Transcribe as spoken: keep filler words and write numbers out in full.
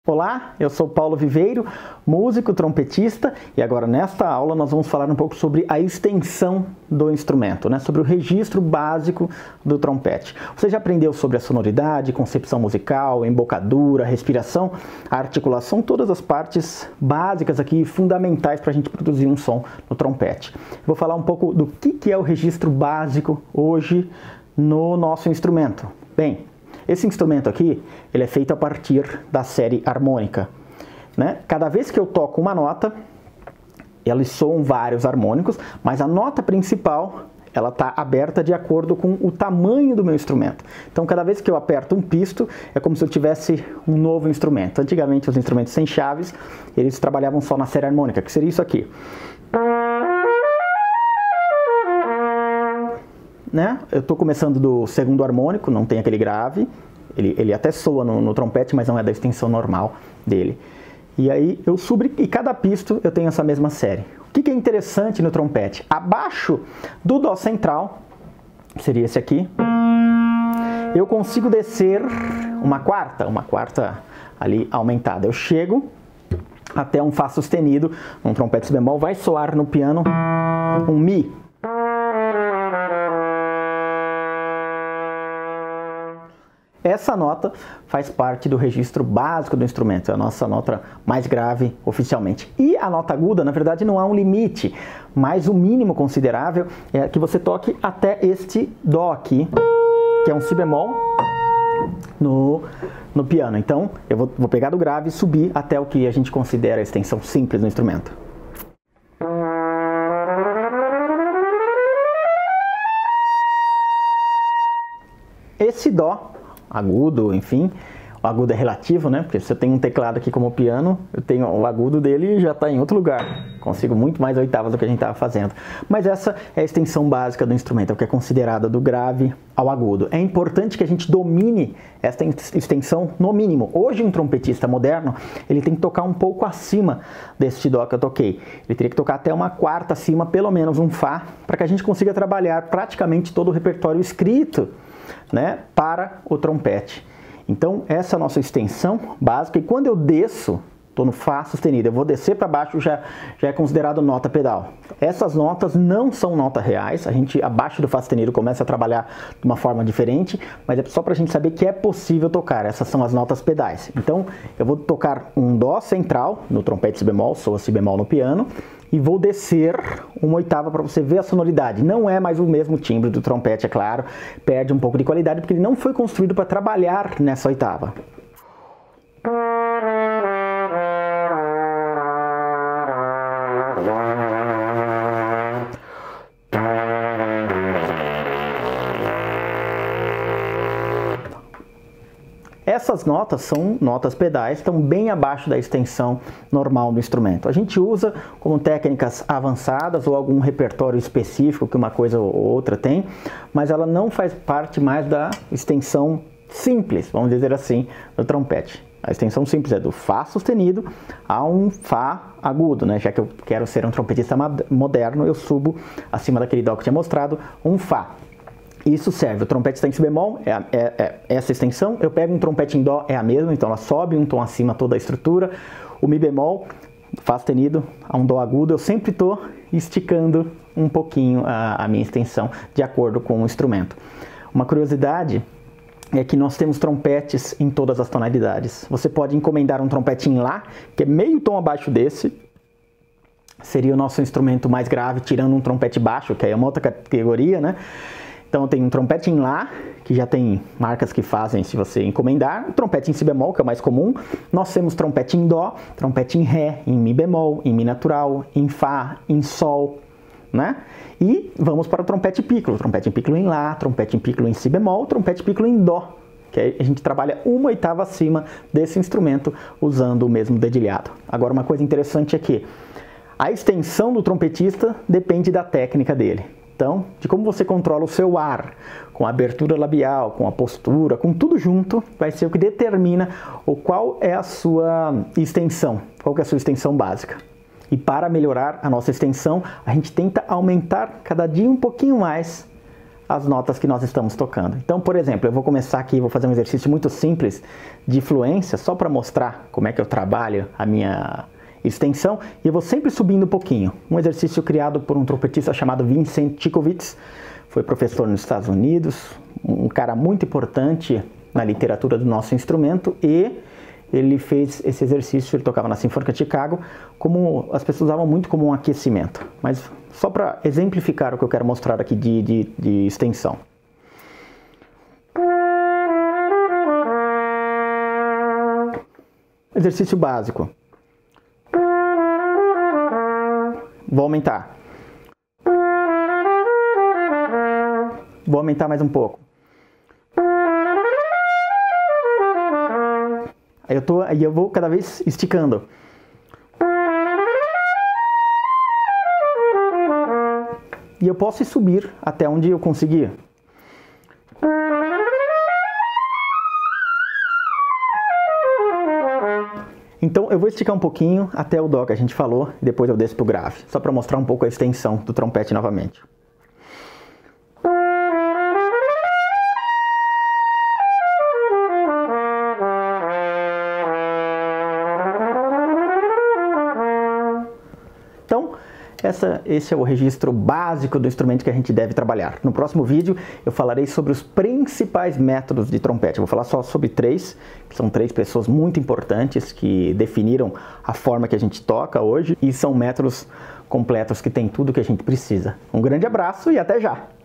Olá, eu sou Paulo Viveiro, músico, trompetista, e agora nesta aula nós vamos falar um pouco sobre a extensão do instrumento, né? Sobre o registro básico do trompete. Você já aprendeu sobre a sonoridade, concepção musical, embocadura, respiração, a articulação, todas as partes básicas aqui, fundamentais para a gente produzir um som no trompete. Vou falar um pouco do que é o registro básico hoje no nosso instrumento. Bem, esse instrumento aqui, ele é feito a partir da série harmônica, né? Cada vez que eu toco uma nota, eles soam vários harmônicos, mas a nota principal, ela está aberta de acordo com o tamanho do meu instrumento. Então, cada vez que eu aperto um pisto, é como se eu tivesse um novo instrumento. Antigamente, os instrumentos sem chaves, eles trabalhavam só na série harmônica, que seria isso aqui. Né? Eu estou começando do segundo harmônico, não tem aquele grave, ele, ele até soa no, no trompete, mas não é da extensão normal dele. E aí eu subo, e cada pisto eu tenho essa mesma série. O que, que é interessante no trompete? Abaixo do Dó central, seria esse aqui, eu consigo descer uma quarta, uma quarta ali aumentada. Eu chego até um Fá sustenido, um trompete si bemol, vai soar no piano um Mi. Essa nota faz parte do registro básico do instrumento, é a nossa nota mais grave oficialmente. E a nota aguda, na verdade, não há um limite, mas o mínimo considerável é que você toque até este Dó aqui, que é um Si bemol no, no piano. Então, eu vou, vou pegar do grave e subir até o que a gente considera a extensão simples do instrumento. Esse Dó agudo, enfim, o agudo é relativo, né? Porque se eu tenho um teclado aqui como piano, eu tenho o agudo dele e já está em outro lugar. Consigo muito mais oitavas do que a gente estava fazendo. Mas essa é a extensão básica do instrumento, é o que é considerada do grave ao agudo. É importante que a gente domine essa extensão no mínimo. Hoje um trompetista moderno, ele tem que tocar um pouco acima deste Dó que eu toquei. Ele teria que tocar até uma quarta acima, pelo menos um Fá, para que a gente consiga trabalhar praticamente todo o repertório escrito, né, para o trompete. Então essa é a nossa extensão básica, e quando eu desço, estou no Fá sustenido, eu vou descer para baixo, já, já é considerado nota pedal. Essas notas não são notas reais, a gente abaixo do Fá sustenido começa a trabalhar de uma forma diferente, mas é só para a gente saber que é possível tocar, essas são as notas pedais. Então eu vou tocar um Dó central no trompete si bemol, soa Si bemol no piano, e vou descer uma oitava para você ver a sonoridade. Não é mais o mesmo timbre do trompete, é claro, perde um pouco de qualidade porque ele não foi construído para trabalhar nessa oitava. Essas notas são notas pedais, estão bem abaixo da extensão normal do instrumento. A gente usa como técnicas avançadas ou algum repertório específico que uma coisa ou outra tem, mas ela não faz parte mais da extensão simples, vamos dizer assim, do trompete. A extensão simples é do Fá sustenido a um Fá agudo, né? Já que eu quero ser um trompetista moderno, eu subo acima daquele Dó que eu tinha mostrado, um Fá. Isso serve, o trompete está em Si bemol, é, é, é essa extensão, eu pego um trompete em Dó, é a mesma, então ela sobe um tom acima toda a estrutura. O Mi bemol, Fá sustenido a um Dó agudo, eu sempre estou esticando um pouquinho a, a minha extensão de acordo com o instrumento. Uma curiosidade é que nós temos trompetes em todas as tonalidades. Você pode encomendar um trompete em Lá, que é meio tom abaixo desse, seria o nosso instrumento mais grave, tirando um trompete baixo, que aí é uma outra categoria, né? Então tem um trompete em Lá, que já tem marcas que fazem se você encomendar, um trompete em Si bemol, que é o mais comum. Nós temos trompete em Dó, trompete em Ré, em Mi bemol, em Mi natural, em Fá, em Sol, né? E vamos para o trompete pícolo, trompete em pícolo em Lá, trompete em pícolo em Si bemol, trompete pícolo em Dó, que aí a gente trabalha uma oitava acima desse instrumento usando o mesmo dedilhado. Agora uma coisa interessante é que a extensão do trompetista depende da técnica dele. Então, de como você controla o seu ar, com a abertura labial, com a postura, com tudo junto, vai ser o que determina o qual é a sua extensão, qual que é a sua extensão básica. E para melhorar a nossa extensão, a gente tenta aumentar cada dia um pouquinho mais as notas que nós estamos tocando. Então, por exemplo, eu vou começar aqui, vou fazer um exercício muito simples de fluência, só para mostrar como é que eu trabalho a minha extensão, e eu vou sempre subindo um pouquinho. Um exercício criado por um trompetista chamado Vincent Tchikovitz, foi professor nos Estados Unidos, um cara muito importante na literatura do nosso instrumento, e ele fez esse exercício, ele tocava na Sinfônica de Chicago, como as pessoas usavam muito como um aquecimento. Mas só para exemplificar o que eu quero mostrar aqui de, de, de extensão. Exercício básico. Vou aumentar. Vou aumentar mais um pouco. Aí eu, tô, aí eu vou cada vez esticando. E eu posso subir até onde eu conseguir. Então eu vou esticar um pouquinho até o dó que a gente falou, e depois eu desço para o grave, só para mostrar um pouco a extensão do trompete novamente. Então, essa, esse é o registro básico do instrumento que a gente deve trabalhar. No próximo vídeo eu falarei sobre os principais métodos de trompete. Eu vou falar só sobre três, que são três pessoas muito importantes que definiram a forma que a gente toca hoje, e são métodos completos que têm tudo que a gente precisa. Um grande abraço e até já!